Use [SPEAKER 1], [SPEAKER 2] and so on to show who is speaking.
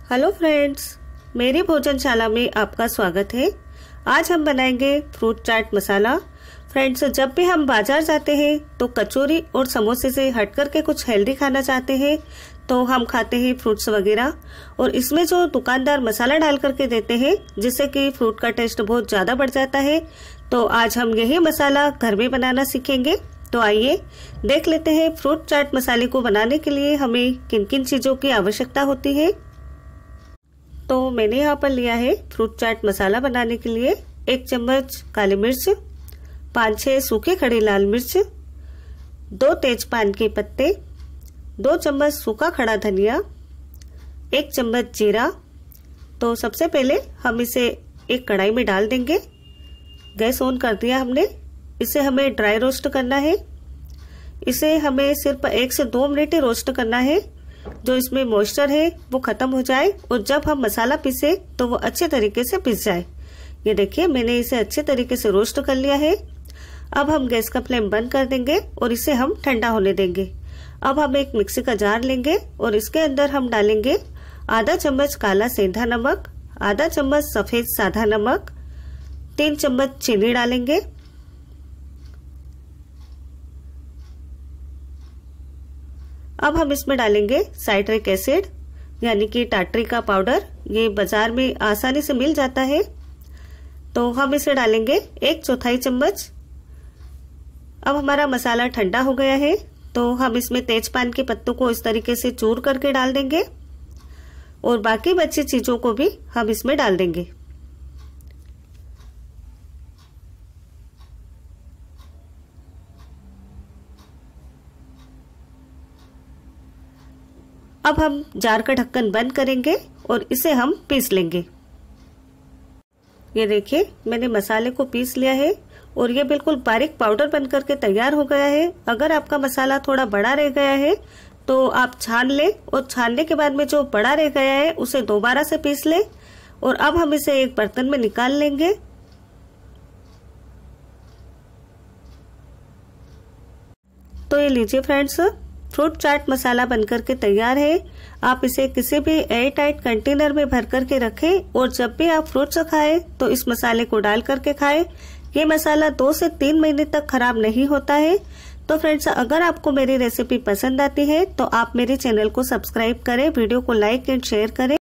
[SPEAKER 1] Hello friends, मेरी भोजनशाला में आपका स्वागत है। आज हम बनाएंगे फ्रूट चाट मसाला। फ्रेंड्स, जब भी हम बाजार जाते हैं तो कचौरी और समोसे से हट करके कुछ हेल्दी खाना चाहते हैं तो हम खाते हैं फ्रूट्स वगैरह, और इसमें जो दुकानदार मसाला डाल करके देते हैं जिससे कि फ्रूट का टेस्ट बहुत ज्यादा बढ़ जाता है। तो आज हम यही मसाला घर में बनाना सीखेंगे। तो आइए देख लेते हैं फ्रूट चाट मसाले को बनाने के लिए हमें किन किन चीजों की आवश्यकता होती है। तो मैंने यहाँ पर लिया है फ्रूट चाट मसाला बनाने के लिए 1 चम्मच काली मिर्च, 5-6 सूखे खड़े लाल मिर्च, 2 तेजपान के पत्ते, 2 चम्मच सूखा खड़ा धनिया, 1 चम्मच जीरा। तो सबसे पहले हम इसे एक कढ़ाई में डाल देंगे। गैस ऑन कर दिया हमने। इसे हमें ड्राई रोस्ट करना है। इसे हमें सिर्फ 1 से 2 मिनट ही रोस्ट करना है, जो इसमें मॉइस्चर है वो खत्म हो जाए और जब हम मसाला पीसे तो वो अच्छे तरीके से पिस जाए। ये देखिए, मैंने इसे अच्छे तरीके से रोस्ट कर लिया है। अब हम गैस का फ्लेम बंद कर देंगे और इसे हम ठंडा होने देंगे। अब हम एक मिक्सी का जार लेंगे और इसके अंदर हम डालेंगे आधा चम्मच काला सेंधा नमक, आधा चम्मच सफेद सादा नमक, 3 चम्मच चीनी डालेंगे। अब हम इसमें डालेंगे साइट्रिक एसिड यानी कि टाटरी का पाउडर। ये बाजार में आसानी से मिल जाता है। तो हम इसे डालेंगे 1/4 चम्मच। अब हमारा मसाला ठंडा हो गया है तो हम इसमें तेजपान के पत्तों को इस तरीके से चूर करके डाल देंगे और बाकी बची चीजों को भी हम इसमें डाल देंगे। अब हम जार का ढक्कन बंद करेंगे और इसे हम पीस लेंगे। ये देखिए, मैंने मसाले को पीस लिया है और ये बिल्कुल बारीक पाउडर बन करके तैयार हो गया है। अगर आपका मसाला थोड़ा बड़ा रह गया है तो आप छान लें और छानने के बाद में जो बड़ा रह गया है उसे दोबारा से पीस लें। और अब हम इसे एक बर्तन में निकाल लेंगे। तो ये लीजिए फ्रेंड्स, फ्रूट चाट मसाला बनकर के तैयार है। आप इसे किसी भी एयर टाइट कंटेनर में भर करके रखें और जब भी आप फ्रूट्स खाएं तो इस मसाले को डाल करके खाएं। ये मसाला 2 से 3 महीने तक खराब नहीं होता है। तो फ्रेंड्स, अगर आपको मेरी रेसिपी पसंद आती है तो आप मेरे चैनल को सब्सक्राइब करें, वीडियो को लाइक एंड शेयर करें।